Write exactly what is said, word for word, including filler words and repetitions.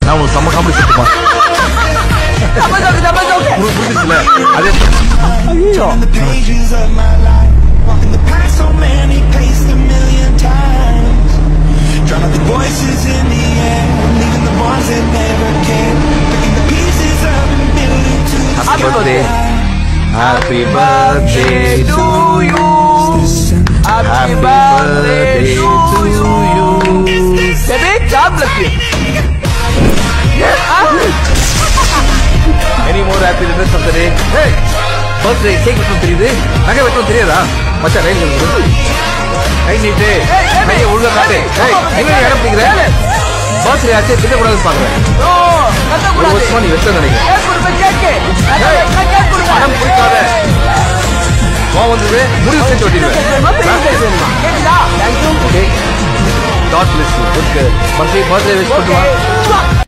நான் உங்களுக்கு செம்ம காமெடி சொல்லுமா புரிஞ்சிச்சுல அதே ஐயோ Happy birthday to you. Happy birthday to you. Baby, God bless you. Any more happy returns of the day? Hey, birthday cake வெட்டணும் தெரியுது? நகை வெட்டணும் தெரியாதா? மச்சான் ரைட் பண்ணுங்க. கை நீட்டு. கையை ஒழுங்கா காட்டு. ஏய், எங்க இடம் பிடிக்கிற? பர்த்டே ஆச்சே திட்ட கூடாதுன்னு பாக்குறேன். ஓ, கத்த கூடாது. ஒரு வருஷமா நீ வெட்ட நினைக்கிறேன். கேக் குடுப்பேன் கேக். கேக் குடுப்பேன். பணம் குடிக்காத. வா வந்து முடிவு செஞ்சு ஓடிடுவேன். கேக்குதா? Thank you. Okay. God bless you. Good girl. Birthday birthday wish பண்ணுவா.